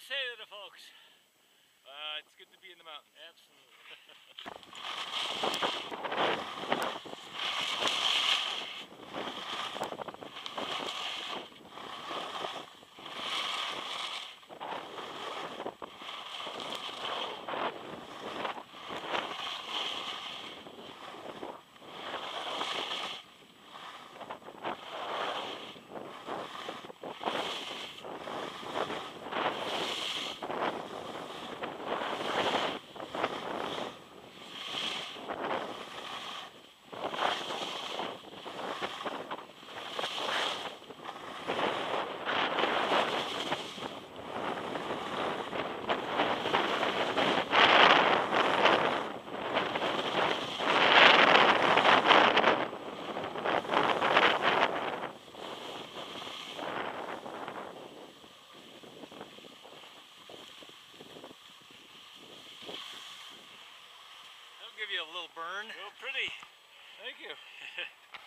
say to the folks? It's good to be in the mountains. Give you a little burn. Real pretty. Thank you.